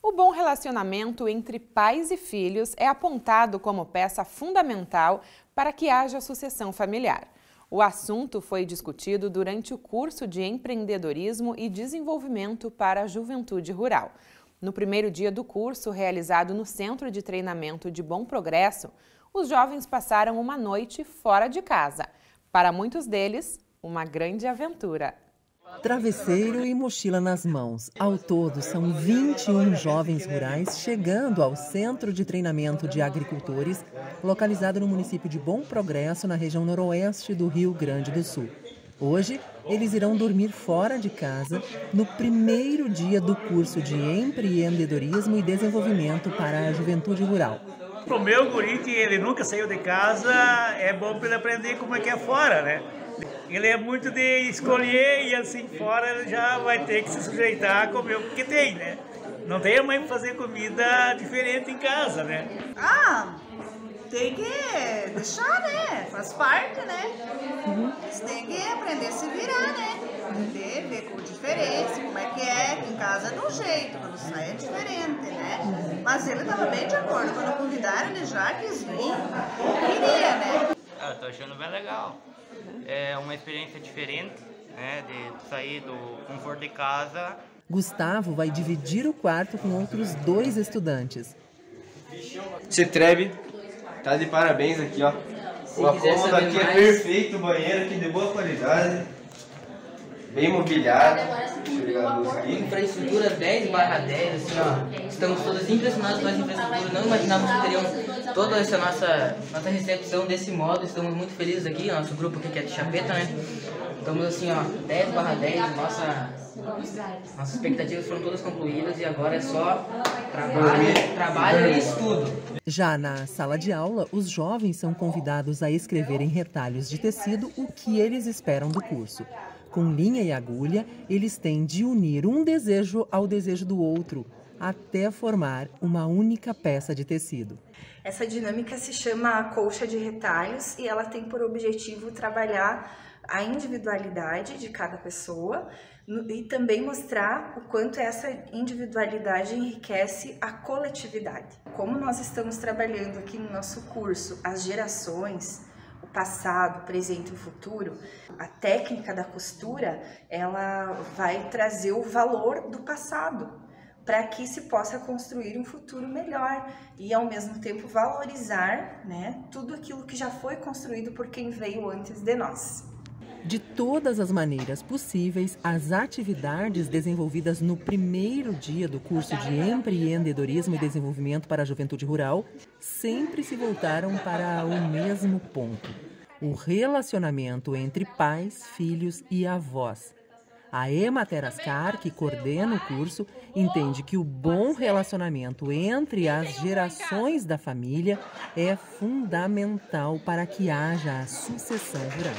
O bom relacionamento entre pais e filhos é apontado como peça fundamental para que haja sucessão familiar. O assunto foi discutido durante o curso de Empreendedorismo e Desenvolvimento para a Juventude Rural. No primeiro dia do curso, realizado no Centro de Treinamento de Bom Progresso, os jovens passaram uma noite fora de casa. Para muitos deles, uma grande aventura. Travesseiro e mochila nas mãos. Ao todo, são 21 jovens rurais chegando ao Centro de Treinamento de Agricultores, localizado no município de Bom Progresso, na região noroeste do Rio Grande do Sul. Hoje, eles irão dormir fora de casa no primeiro dia do curso de Empreendedorismo e Desenvolvimento para a Juventude Rural. Para o meu guri, que ele nunca saiu de casa, é bom para ele aprender como é que é fora, né? Ele é muito de escolher e assim fora ele já vai ter que se sujeitar a comer o que tem, né? Não tem a mãe para fazer comida diferente em casa, né? Tem que deixar, né? Faz parte, né? Você tem que aprender a se virar, né? Aprender, ver com diferença, como é que em casa é de um jeito, quando sai é diferente, né? Mas ele estava bem de acordo, quando convidaram ele já quis vir, queria, né? Eu tô achando bem legal. É uma experiência diferente, né, de sair do conforto de casa. Gustavo vai dividir o quarto com outros 2 estudantes. Se atreve, tá de parabéns aqui, ó. O cômodo aqui é perfeito, o banheiro aqui de boa qualidade, bem mobiliado. Infraestrutura 10/10, assim, ó. Estamos todos impressionados com essa infraestrutura, não imaginávamos que teríamos toda essa nossa recepção desse modo. Estamos muito felizes aqui, nosso grupo aqui que é de Chapeta, né? Estamos assim, ó, 10/10, nossas expectativas foram todas concluídas e agora é só trabalho e estudo. Já na sala de aula, os jovens são convidados a escrever em retalhos de tecido o que eles esperam do curso. Com linha e agulha, eles têm de unir um desejo ao desejo do outro, até formar uma única peça de tecido. Essa dinâmica se chama colcha de retalhos e ela tem por objetivo trabalhar a individualidade de cada pessoa e também mostrar o quanto essa individualidade enriquece a coletividade. Como nós estamos trabalhando aqui no nosso curso as gerações, o passado, o presente e o futuro, a técnica da costura, ela vai trazer o valor do passado, para que se possa construir um futuro melhor e, ao mesmo tempo, valorizar, né, tudo aquilo que já foi construído por quem veio antes de nós. De todas as maneiras possíveis, as atividades desenvolvidas no primeiro dia do curso de Empreendedorismo e Desenvolvimento para a Juventude Rural sempre se voltaram para o mesmo ponto: o relacionamento entre pais, filhos e avós. A Emater Ascar, que coordena o curso, entende que o bom relacionamento entre as gerações da família é fundamental para que haja a sucessão rural.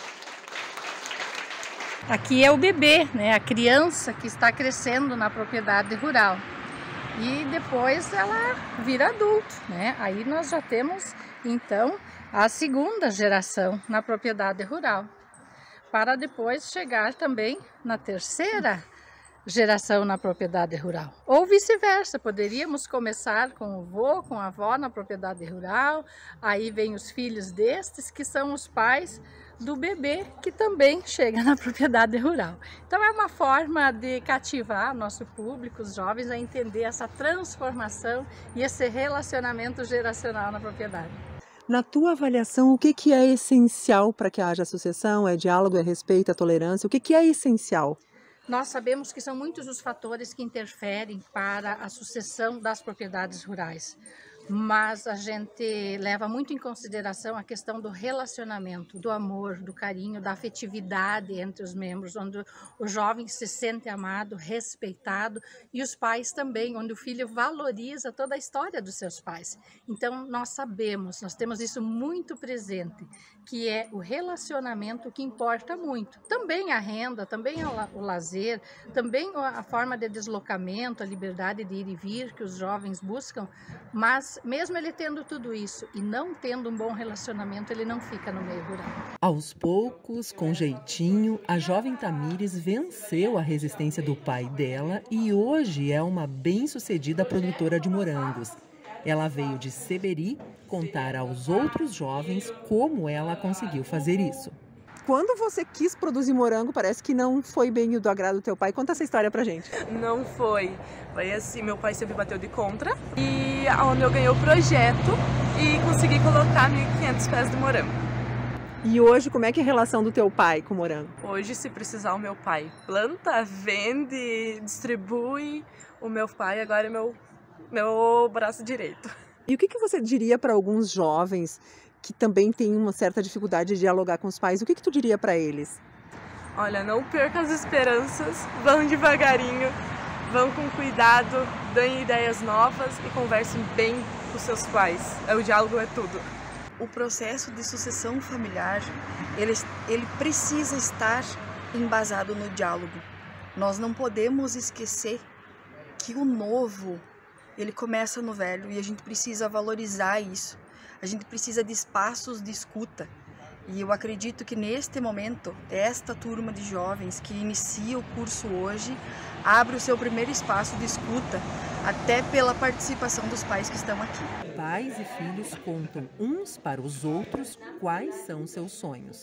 Aqui é o bebê, né? A criança que está crescendo na propriedade rural. E depois ela vira adulto, né? Aí nós já temos, então, a segunda geração na propriedade rural, para depois chegar também na terceira geração na propriedade rural. Ou vice-versa, poderíamos começar com o avô, com a avó na propriedade rural, aí vem os filhos destes, que são os pais do bebê, que também chega na propriedade rural. Então é uma forma de cativar nosso público, os jovens, a entender essa transformação e esse relacionamento geracional na propriedade. Na tua avaliação, o que é essencial para que haja sucessão? É diálogo, é respeito, é tolerância? O que é essencial? Nós sabemos que são muitos os fatores que interferem para a sucessão das propriedades rurais, mas a gente leva muito em consideração a questão do relacionamento, do amor, do carinho, da afetividade entre os membros, onde o jovem se sente amado, respeitado, e os pais também, onde o filho valoriza toda a história dos seus pais. Então nós sabemos, nós temos isso muito presente, que é o relacionamento que importa muito. Também a renda, também o lazer, também a forma de deslocamento, a liberdade de ir e vir que os jovens buscam, mas mesmo ele tendo tudo isso e não tendo um bom relacionamento, ele não fica no meio rural. Aos poucos, com jeitinho, a jovem Tamires venceu a resistência do pai dela e hoje é uma bem-sucedida produtora de morangos. Ela veio de Seberi contar aos outros jovens como ela conseguiu fazer isso. Quando você quis produzir morango, parece que não foi bem do agrado do teu pai. Conta essa história pra gente. Não foi. Foi assim, meu pai sempre bateu de contra. E onde eu ganhei o projeto e consegui colocar 1.500 pés de morango. E hoje, como é que é a relação do teu pai com o morango? Hoje, se precisar, o meu pai planta, vende, distribui. O meu pai agora é meu braço direito. E o que você diria para alguns jovens que também têm uma certa dificuldade de dialogar com os pais? O que tu diria para eles? Olha, não perca as esperanças, vão devagarinho, vão com cuidado, deem ideias novas e conversem bem com seus pais. O diálogo é tudo. O processo de sucessão familiar, ele precisa estar embasado no diálogo. Nós não podemos esquecer que o novo, ele começa no velho e a gente precisa valorizar isso. A gente precisa de espaços de escuta. E eu acredito que neste momento, esta turma de jovens que inicia o curso hoje, abre o seu primeiro espaço de escuta, até pela participação dos pais que estão aqui. Pais e filhos contam uns para os outros quais são seus sonhos.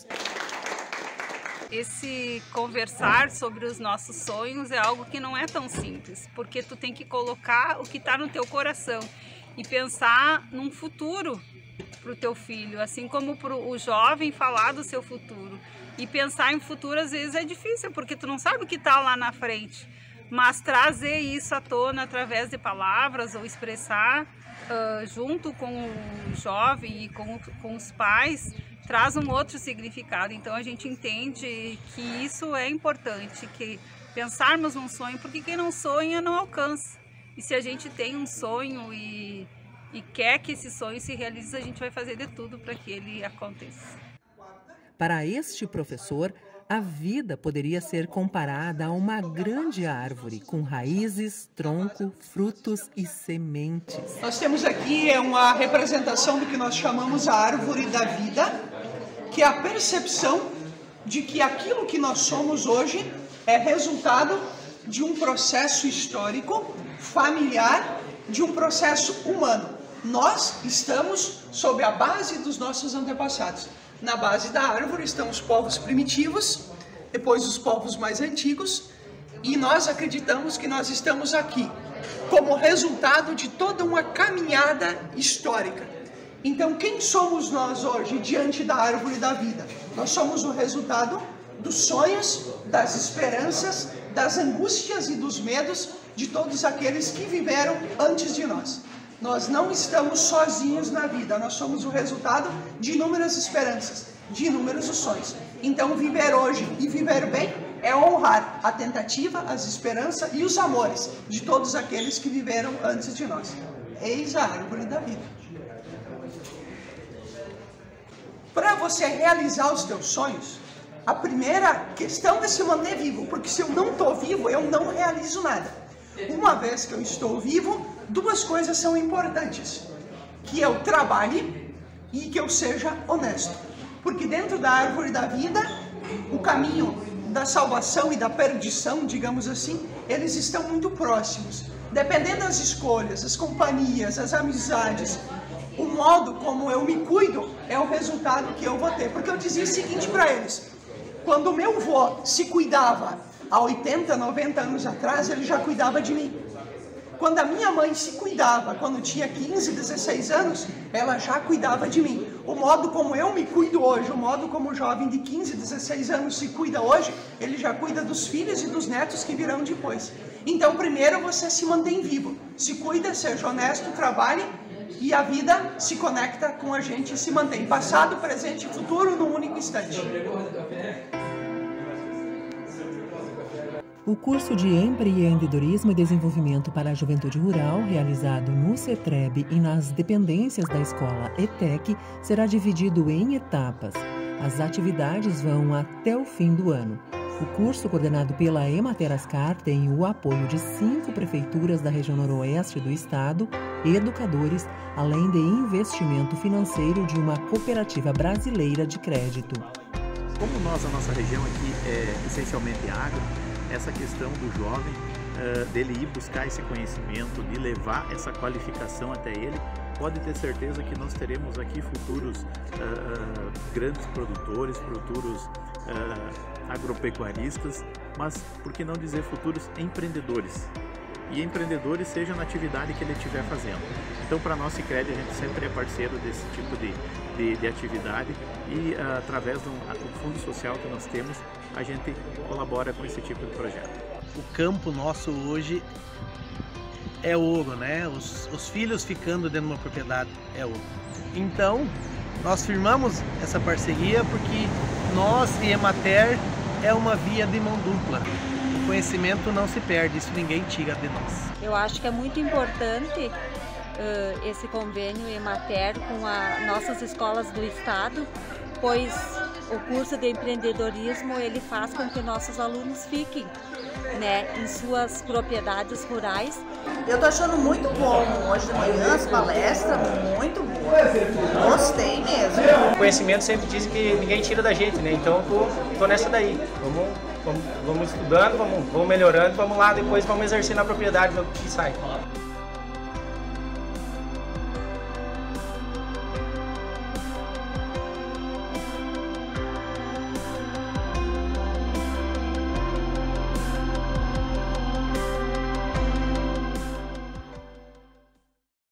Esse conversar sobre os nossos sonhos é algo que não é tão simples, porque tu tem que colocar o que está no teu coração e pensar num futuro para o teu filho, assim como para o jovem falar do seu futuro. E pensar em futuro às vezes é difícil, porque tu não sabe o que está lá na frente, mas trazer isso à tona através de palavras ou expressar junto com o jovem e com os pais, traz um outro significado. Então a gente entende que isso é importante, que pensarmos num sonho, porque quem não sonha não alcança. E se a gente tem um sonho e quer que esse sonho se realize, a gente vai fazer de tudo para que ele aconteça. Para este professor, a vida poderia ser comparada a uma grande árvore, com raízes, tronco, frutos e sementes. Nós temos aqui uma representação do que nós chamamos a árvore da vida, que é a percepção de que aquilo que nós somos hoje é resultado de um processo histórico, familiar, de um processo humano. Nós estamos sob a base dos nossos antepassados. Na base da árvore estão os povos primitivos, depois os povos mais antigos, e nós acreditamos que nós estamos aqui como resultado de toda uma caminhada histórica. Então, quem somos nós hoje diante da árvore da vida? Nós somos o resultado dos sonhos, das esperanças, das angústias e dos medos de todos aqueles que viveram antes de nós. Nós não estamos sozinhos na vida, nós somos o resultado de inúmeras esperanças, de inúmeros sonhos. Então, viver hoje e viver bem é honrar a tentativa, as esperanças e os amores de todos aqueles que viveram antes de nós. Eis a árvore da vida. Para você realizar os teus sonhos, a primeira questão é se manter vivo, porque se eu não estou vivo, eu não realizo nada. Uma vez que eu estou vivo, duas coisas são importantes: que eu trabalhe e que eu seja honesto. Porque dentro da árvore da vida, o caminho da salvação e da perdição, digamos assim, eles estão muito próximos. Dependendo das escolhas, as companhias, as amizades, o modo como eu me cuido é o resultado que eu vou ter. Porque eu dizia o seguinte para eles: quando o meu avô se cuidava há 80, 90 anos atrás, ele já cuidava de mim. Quando a minha mãe se cuidava, quando tinha 15, 16 anos, ela já cuidava de mim. O modo como eu me cuido hoje, o modo como o jovem de 15, 16 anos se cuida hoje, ele já cuida dos filhos e dos netos que virão depois. Então, primeiro você se mantém vivo, se cuida, seja honesto, trabalhe, e a vida se conecta com a gente e se mantém. Passado, presente e futuro num único instante. O curso de Empreendedorismo e Desenvolvimento para a Juventude Rural, realizado no CETREB e nas dependências da escola ETEC, será dividido em etapas. As atividades vão até o fim do ano. O curso, coordenado pela Emater Ascar, tem o apoio de 5 prefeituras da região noroeste do estado, educadores, além de investimento financeiro de uma cooperativa brasileira de crédito. Como a nossa região aqui é essencialmente agro, essa questão do jovem, dele ir buscar esse conhecimento, de levar essa qualificação até ele, pode ter certeza que nós teremos aqui futuros grandes produtores, futuros agropecuaristas, mas por que não dizer futuros empreendedores? E empreendedores seja na atividade que ele estiver fazendo. Então, para a nossa Sicredi, a gente sempre é parceiro desse tipo de atividade e através do fundo social que nós temos, a gente colabora com esse tipo de projeto. O campo nosso hoje é ouro, né? Os filhos ficando dentro de uma propriedade é ouro. Então, nós firmamos essa parceria porque nós e Emater é uma via de mão dupla. O conhecimento não se perde, isso ninguém tira de nós. Eu acho que é muito importante esse convênio Emater com as nossas escolas do estado, pois o curso de empreendedorismo ele faz com que nossos alunos fiquem, né, em suas propriedades rurais. Eu estou achando muito bom hoje de manhã as palestras, muito boa. Gostei mesmo. O conhecimento sempre diz que ninguém tira da gente, né? Então tô nessa daí. Vamos estudando, vamos melhorando, vamos lá, depois vamos exercer na propriedade, ver o que sai.